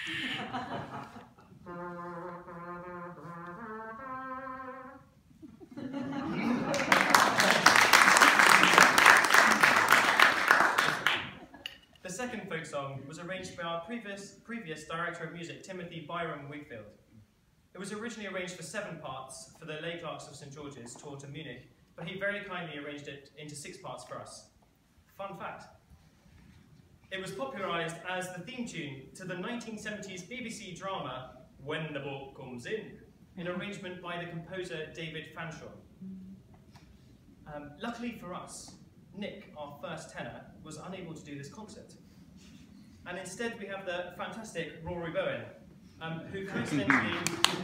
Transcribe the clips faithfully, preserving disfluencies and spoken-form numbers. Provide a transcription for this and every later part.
The second folk song was arranged by our previous, previous Director of Music, Timothy Byram Wigfield. It was originally arranged for seven parts for the Lay Clerks of Saint George's tour to Munich, but he very kindly arranged it into six parts for us. Fun fact. It was popularised as the theme tune to the nineteen seventies B B C drama When the Boat Comes In, an arrangement by the composer David Fanshawe. Um, luckily for us, Nick, our first tenor, was unable to do this concert. And instead we have the fantastic Rory Bowen, um, who, coincidentally,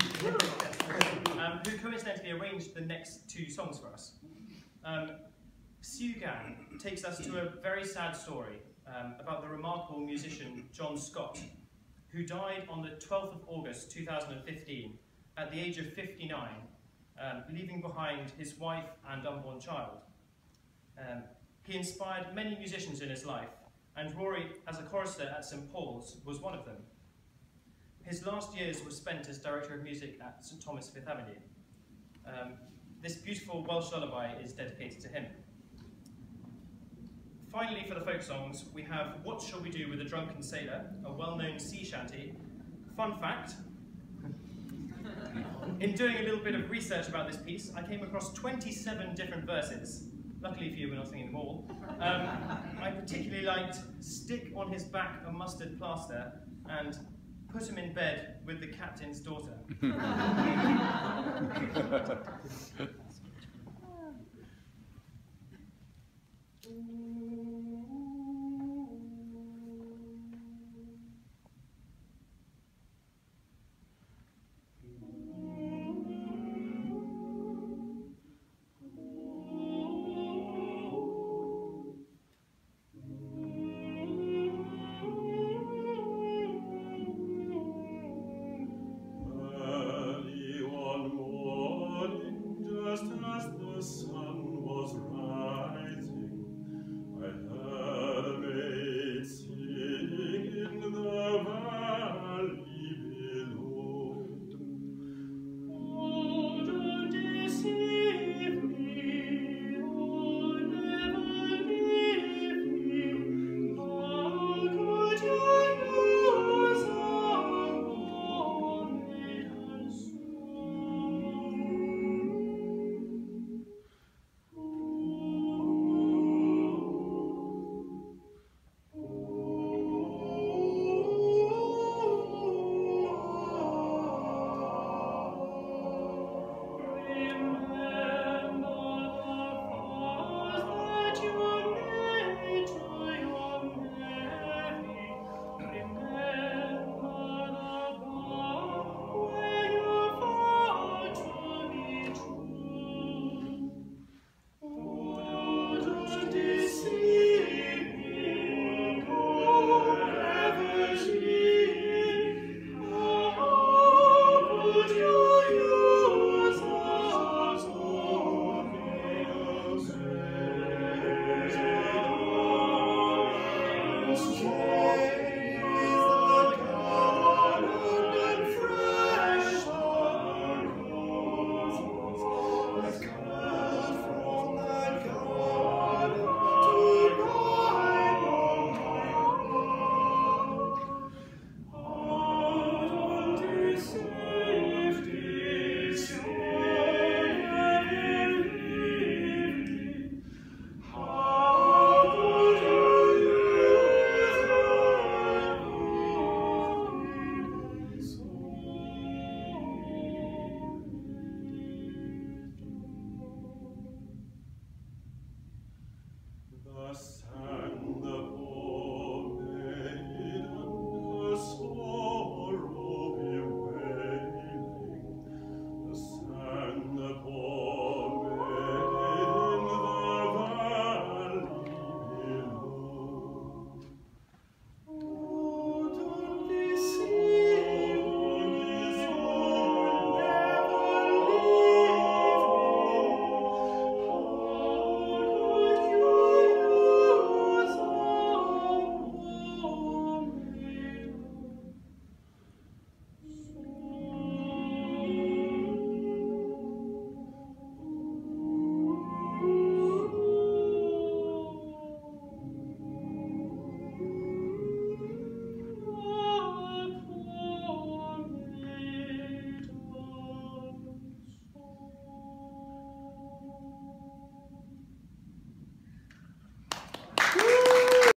um, who coincidentally arranged the next two songs for us. Um, Sugan takes us to a very sad story um, about the remarkable musician John Scott, who died on the twelfth of August two thousand fifteen at the age of fifty-nine, um, leaving behind his wife and unborn child. Um, he inspired many musicians in his life, and Rory, as a chorister at Saint Paul's, was one of them. His last years were spent as Director of Music at Saint Thomas Fifth Avenue. Um, this beautiful Welsh lullaby is dedicated to him. Finally, for the folk songs, we have What Shall We Do with a Drunken Sailor, a well-known sea shanty. Fun fact, in doing a little bit of research about this piece, I came across twenty-seven different verses. Luckily for you, we're not singing them all. Um, I particularly liked Stick on his back a mustard plaster and Put him in bed with the captain's daughter.